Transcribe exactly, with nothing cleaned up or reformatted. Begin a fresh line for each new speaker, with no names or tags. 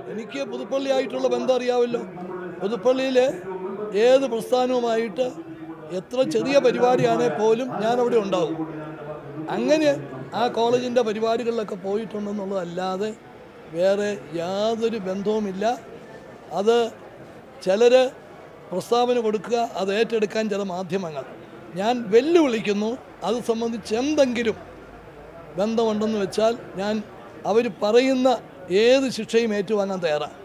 എനിക്ക് പുതുപ്പള്ളിയായിട്ടുള്ള ബന്ധം അറിയാമല്ലോ. പുതുപ്പള്ളിയിൽ ഏത് പ്രസ്ഥാനവുമായിട്ട് എത്ര ചെറിയ പരിപാടിയാണെങ്കിൽ പോലും ഞാനവിടെ ഉണ്ടാവും. അങ്ങനെ ആ കോളേജിൻ്റെ പരിപാടികളിലൊക്കെ പോയിട്ടുണ്ടെന്നുള്ളതല്ലാതെ വേറെ യാതൊരു ബന്ധവുമില്ല. അത് ചിലർ പ്രസ്താവന കൊടുക്കുക, അത് ഏറ്റെടുക്കാൻ ചില മാധ്യമങ്ങൾ. ഞാൻ വെല്ലുവിളിക്കുന്നു, അത് സംബന്ധിച്ച് എന്തെങ്കിലും ബന്ധമുണ്ടെന്ന് വെച്ചാൽ ഞാൻ അവർ പറയുന്ന ഏത് ശിക്ഷയും ഏറ്റുവാങ്ങാൻ തയ്യാറാണ്.